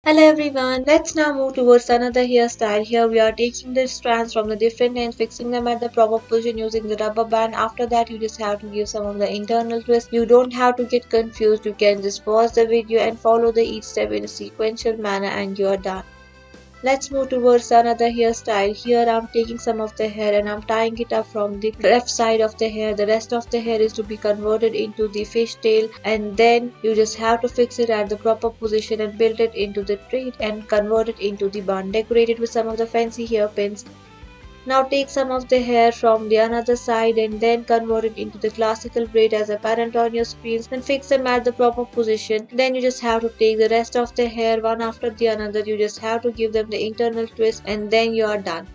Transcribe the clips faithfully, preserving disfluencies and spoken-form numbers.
Hello everyone, let's now move towards another hairstyle. Here we are taking the strands from the different ends, fixing them at the proper position using the rubber band. After that you just have to give some of the internal twists. You don't have to get confused, you can just pause the video and follow the each step in a sequential manner and you are done. Let's move towards another hairstyle. Here I'm taking some of the hair and I'm tying it up from the left side of the hair. The rest of the hair is to be converted into the fishtail, and then you just have to fix it at the proper position and build it into the braid and convert it into the bun. Decorate it with some of the fancy hairpins. Now take some of the hair from the another side and then convert it into the classical braid as apparent on your screens. Then fix them at the proper position. Then you just have to take the rest of the hair one after the another. You just have to give them the internal twist and then you are done.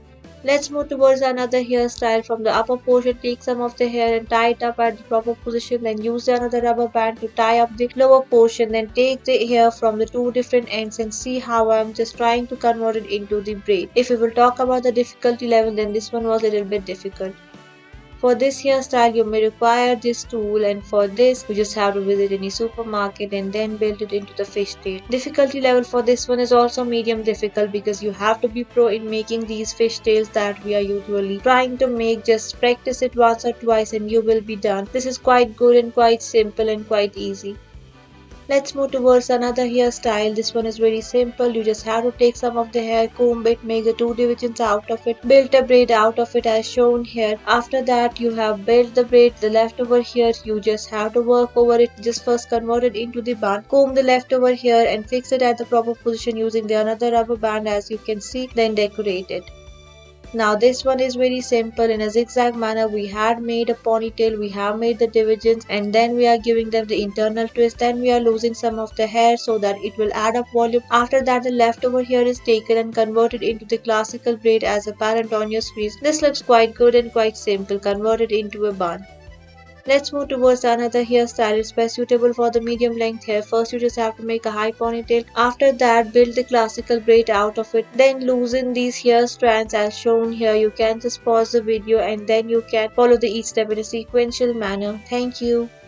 Let's move towards another hairstyle. From the upper portion, take some of the hair and tie it up at the proper position. Then use another rubber band to tie up the lower portion. Then take the hair from the two different ends and see how I'm just trying to convert it into the braid. If we will talk about the difficulty level, then this one was a little bit difficult. For this hairstyle, you may require this tool, and for this, you just have to visit any supermarket and then build it into the fishtail. Difficulty level for this one is also medium difficult because you have to be pro in making these fishtails that we are usually trying to make. Just practice it once or twice and you will be done. This is quite good and quite simple and quite easy. Let's move towards another hairstyle. This one is very simple. You just have to take some of the hair, comb it, make the two divisions out of it, build a braid out of it as shown here. After that you have built the braid, the leftover here you just have to work over it. Just first convert it into the bun, comb the leftover here and fix it at the proper position using the another rubber band as you can see, then decorate it. Now this one is very simple. In a zigzag manner we had made a ponytail, we have made the divisions and then we are giving them the internal twist. Then we are losing some of the hair so that it will add up volume. After that the leftover hair is taken and converted into the classical braid as apparent on your screens. This looks quite good and quite simple, converted into a bun. Let's move towards another hairstyle. It's best suitable for the medium length hair. First you just have to make a high ponytail. After that build the classical braid out of it. Then loosen these hair strands as shown here. You can just pause the video and then you can follow the each step in a sequential manner. Thank you.